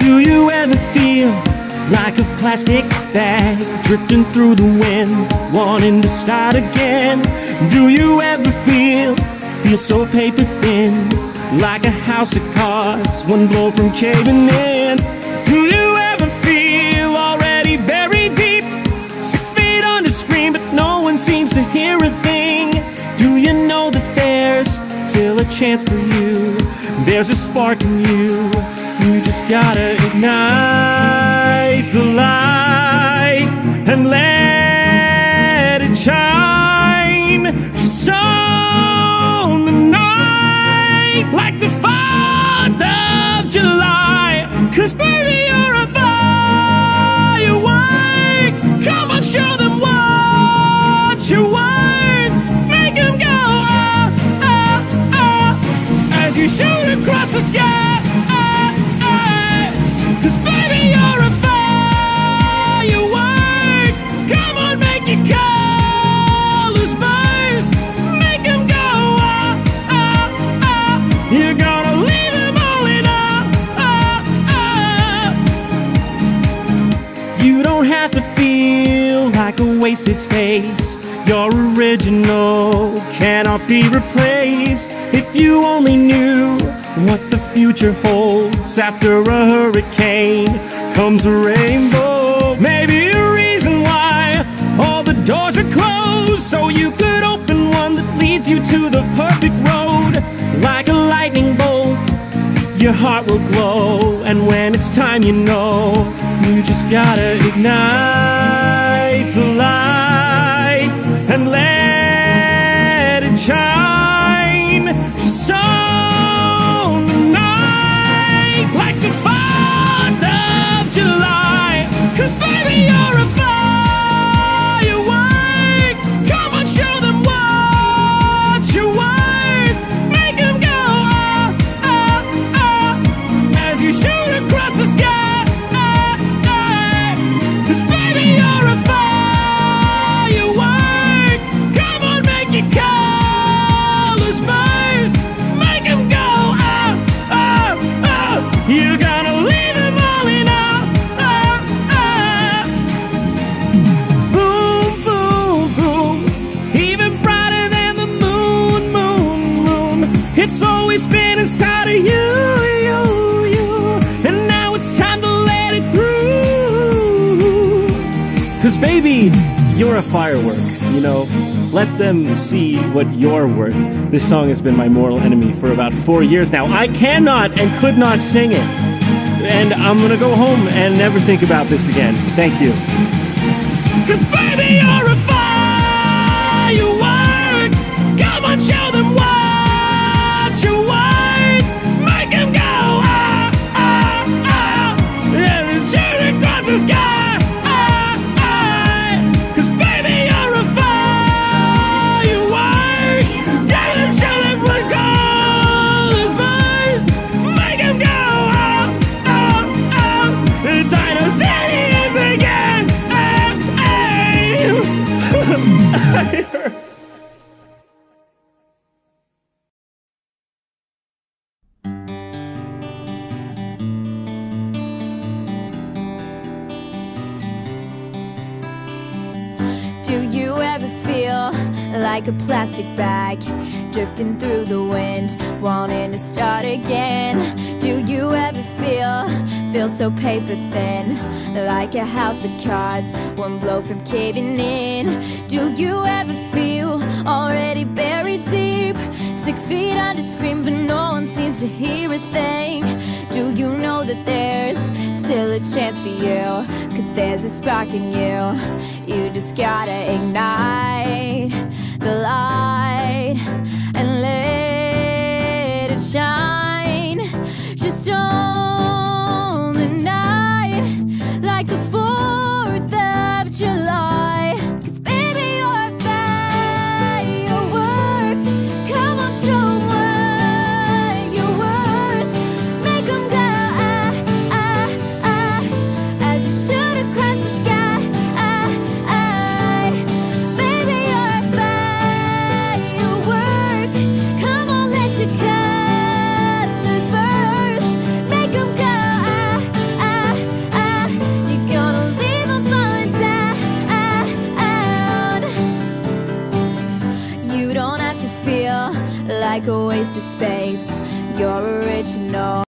Do you ever feel like a plastic bag drifting through the wind, wanting to start again? Do you ever feel so paper thin, like a house of cards, one blow from caving in? Do you ever feel already buried deep, 6 feet under screen, but no one seems to hear a thing? Do you know that there's still a chance for you? There's a spark in you. You just gotta ignite the light and let it shine. Just on the night like the 4th of July. 'Cause baby, you're a firework. Come on, show them what you're worth. Make them go ah, ah, ah, as you shoot across the sky. 'Cause baby, you're a firework. Come on, make your colors burst. Make them go ah, ah, ah. You're gonna leave them all in You don't have to feel like a wasted space. Your original cannot be replaced. If you only knew what the future holds. After a hurricane comes a rainbow. Maybe a reason why all the doors are closed, so you could open one that leads you to the perfect road. Like a lightning bolt, your heart will glow, and when it's time, you know, you just gotta ignite the light and let it shine. Just on the night like the 4th of July. 'Cause baby, you're a firework. Come on, show them what you're worth. Make them go ah, ah, ah, as you shoot across the sky. 'Cause baby, you're a firework. Come on, make your colors burst. Make them go ah, ah, ah. You're gonna leave them all in Boom, boom, boom. Even brighter than the moon, moon, moon. It's always been inside of you, you, you. And now it's time to let it through. 'Cause baby, you're a firework, you know. Let them see what you're worth. This song has been my mortal enemy for about 4 years now. I cannot and could not sing it. And I'm gonna go home and never think about this again. Thank you. 'Cause baby, you're a firework. Come on, show them what you're worth. Make them go ah, ah, ah, and shoot across the sky. Ah, ah. 'Cause baby, you're a firework. Get them, show them what colors burn. Make them go ah, ah, ah. The Dino City is again. Do you ever feel like a plastic bag drifting through the wind, wanting to start again? Do you ever feel so paper thin, like a house of cards, one blow from caving in? Do you ever feel already buried deep, 6 feet under screen, but no one seems to hear a thing? Do you know that there's still a chance for you? 'Cause there's a spark in you. You just gotta ignite the light and let it shine. Just on the night like the 4th of July. 'Cause baby, you're a firework. Come on, show 'em what you're worth. Make them go ah, ah, ah, as you shoot across the sky. Ah, ah. Baby, you're a firework. Come on, let your like a waste of space. You're original.